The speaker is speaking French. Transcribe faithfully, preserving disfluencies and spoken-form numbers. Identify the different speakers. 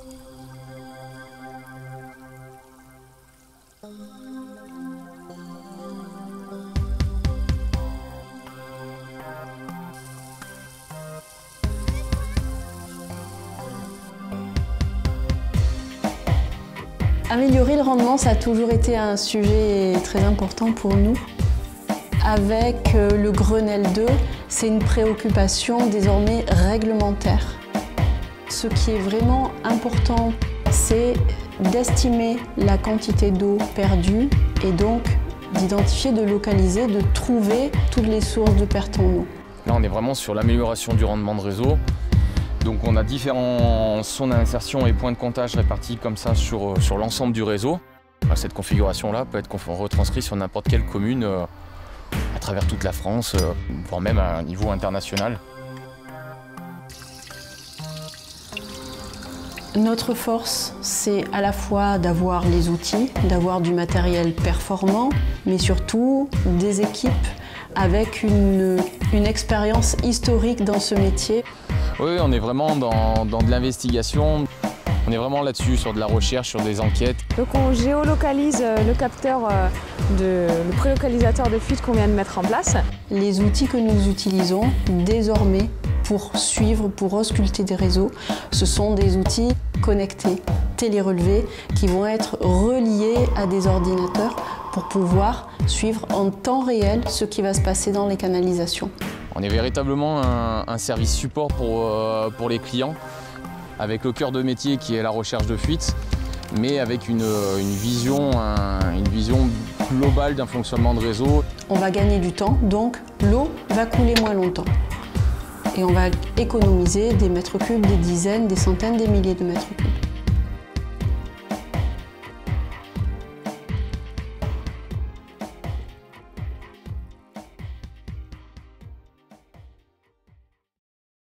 Speaker 1: Améliorer le rendement, ça a toujours été un sujet très important pour nous. Avec le Grenelle deux, c'est une préoccupation désormais réglementaire. Ce qui est vraiment important, c'est d'estimer la quantité d'eau perdue et donc d'identifier, de localiser, de trouver toutes les sources de perte en eau.
Speaker 2: Là, on est vraiment sur l'amélioration du rendement de réseau. Donc on a différents sons d'insertion et points de comptage répartis comme ça sur, sur l'ensemble du réseau. Cette configuration-là peut être retranscrite sur n'importe quelle commune euh, à travers toute la France, euh, voire même à un niveau international.
Speaker 1: Notre force, c'est à la fois d'avoir les outils, d'avoir du matériel performant, mais surtout des équipes avec une, une expérience historique dans ce métier.
Speaker 2: Oui, on est vraiment dans, dans de l'investigation. On est vraiment là-dessus, sur de la recherche, sur des enquêtes.
Speaker 3: Donc on géolocalise le capteur, de, le prélocalisateur de fuite qu'on vient de mettre en place.
Speaker 1: Les outils que nous utilisons désormais pour suivre, pour ausculter des réseaux, ce sont des outils connectés, télérelevés, qui vont être reliés à des ordinateurs pour pouvoir suivre en temps réel ce qui va se passer dans les canalisations.
Speaker 2: On est véritablement un, un service support pour, euh, pour les clients, avec le cœur de métier qui est la recherche de fuite, mais avec une, une, vision, un, une vision globale d'un fonctionnement de réseau.
Speaker 1: On va gagner du temps, donc l'eau va couler moins longtemps. Et on va économiser des mètres cubes, des dizaines, des centaines, des milliers de mètres cubes.